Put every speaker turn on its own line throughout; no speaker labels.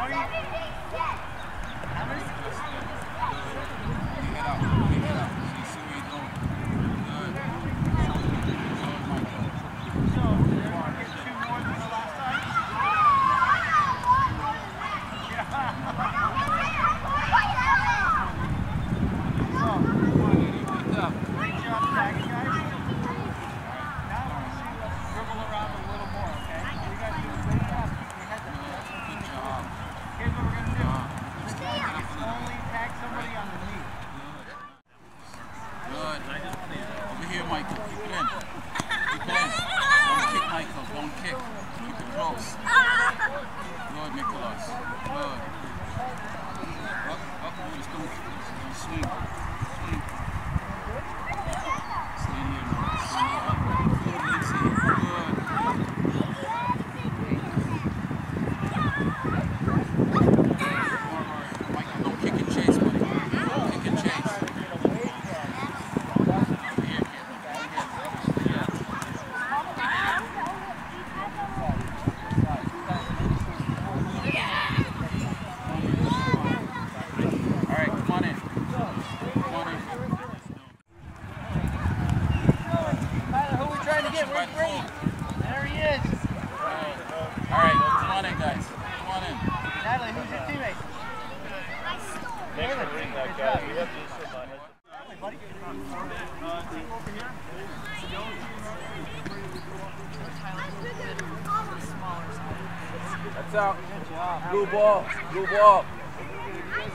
That's out. Blue ball. Blue ball.
Here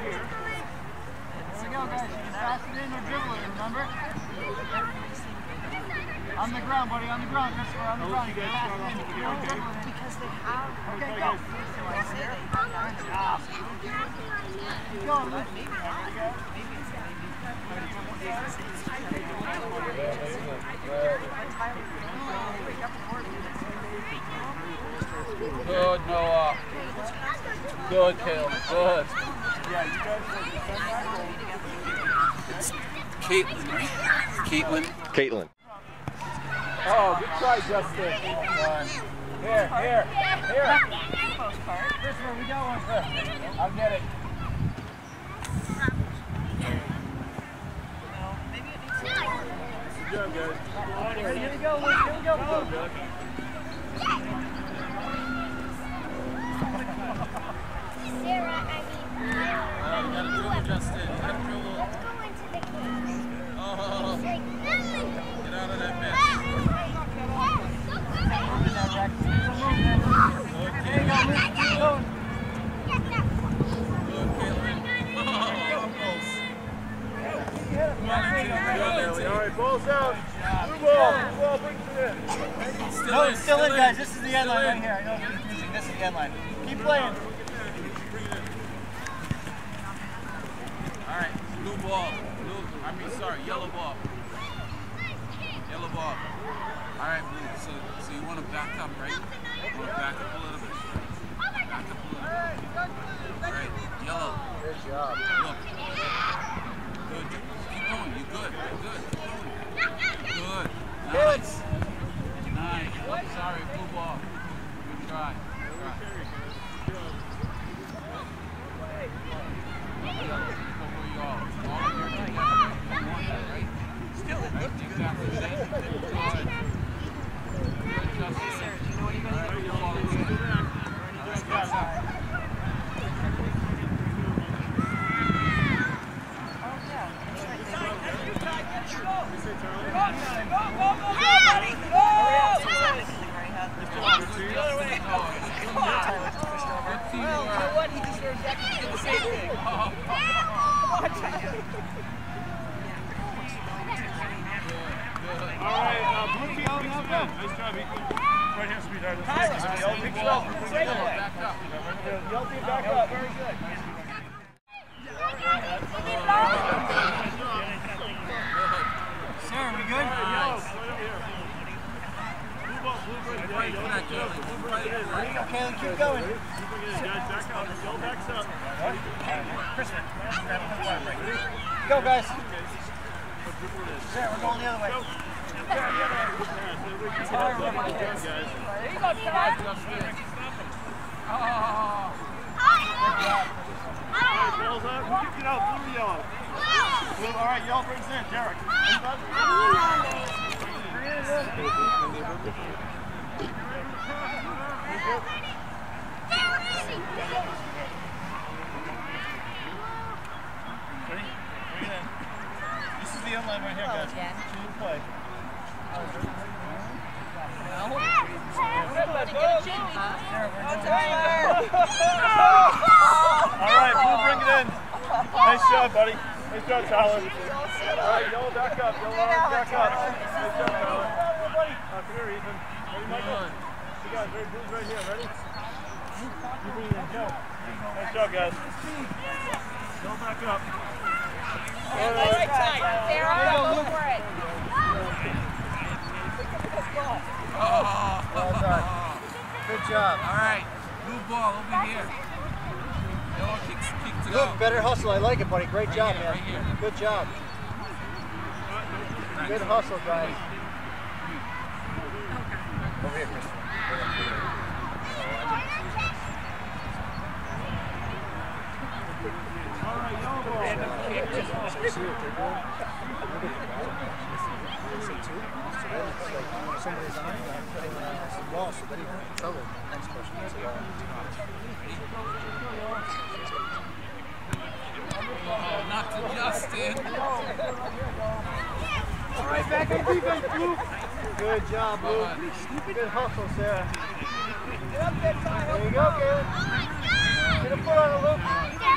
we go, guys. You can pass it in or dribble it, remember? On the ground, buddy. On the ground, Christopher. On the ground. You can pass it in. You don't dribble it. Because they have. Okay, go. Good job. Keep going, Luke.
Good, Noah. Good, Caleb. Good.
Yeah, you guys
It's Caitlin, right? Caitlin.
Caitlin.
Oh, good try, Justin. Here.
Christopher, we got one.
I'll get it.
Good job, guys. Here we go, Luke. Here we go.
Sarah, I mean,
You gotta dribble, Justin. You gotta dribble.
let's go into the game.
Oh,
Like,
get out of that mess.
There you go, Luke. Keep going.
Good, Caitlin.
All right, ball's out. Blue ball, brings it in. No, it's still in, guys. This is the end line right here. I know it's confusing. This is the end line. Keep playing.
All right, blue ball. Yellow ball. Yellow ball. All right, blue. So you want to back up, right? You want to back up a little bit. Back up a little bit. All right, yellow.
Good job.
Look. Good. Keep going. You're good. Good. Nice. Nice. I'm sorry, blue ball. Good try.
Go, guys. There, we're going the other way. There you go, Todd. right, Yell brings in. Derek. Ready? Bring it in. This is the end line right here, guys. Two play. All right, Blue, bring it in. Nice job, buddy. Nice job, Tyler. All right, Yellow back up. Yellow back up. Nice job, Tyler. Come here, Ethan. Ready, Michael? You guys, ready? Blue's right here. Ready? You bring it in, Joe. Nice job, guys. Yellow back up.
Right side. Sarah, go for it.
Well done. Good job.
All right, blue ball over here. Yellow kicks to go.
Look, better hustle. I like it, buddy. Great job,
here,
man.
right here.
Good job.
Nice.
Good hustle, guys. Over here, Christopher. All right, yellow ball.
Random kick.
Somebody's on the wall, so then you can tell the next person is the wall.
Oh, not to Justin.
All right, back on defense, Blue. Good job, Blue. Good hustle, Sarah. There you go, Caleb. Get a foot on it, Luke.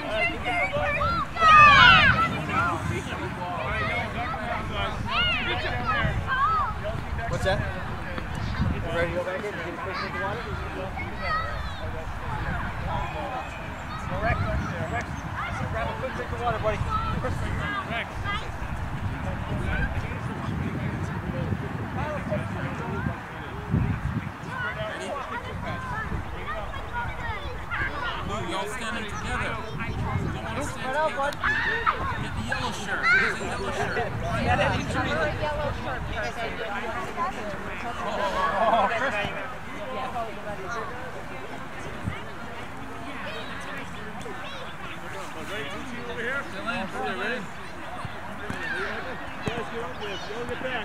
What's that? You ready to go back in and get a quick drink of water? Rex, Rex. Grab a quick drink of water, buddy. Rex.
Blue, y'all standing together.
Right out, bud.
Get the yellow shirt. Get the yellow shirt.
Yellow shirt.
Oh, Chris. Over here.
Still in. Still ready?
Guys, get up there. Go get back.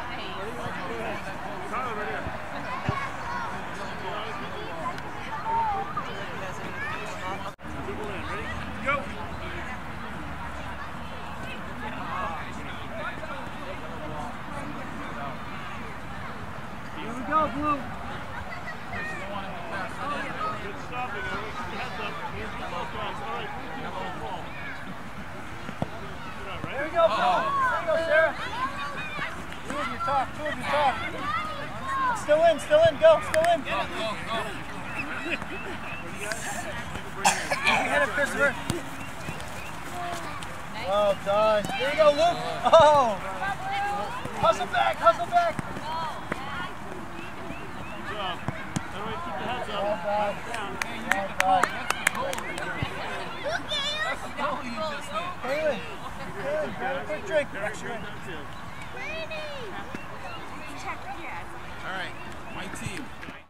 Tyler, right here. People in. Ready? Go. Here we go, Blue. Good stopping. Heads up. Here's the ball guys. All right. There we go, Blue. There you go, Sarah. Two of you talk. Two of you talk. Still in. Still in. Go. Still in.
Go, go, go.
Get it, Christopher. Well done. There you go, Luke. Oh. Hustle back. Hustle back. Good job. Everybody keep the heads up. Well done.
Hey, you get the goal. That's the goal you just hit.
Kaylin. Kaylin, grab a quick drink.
All right, my team.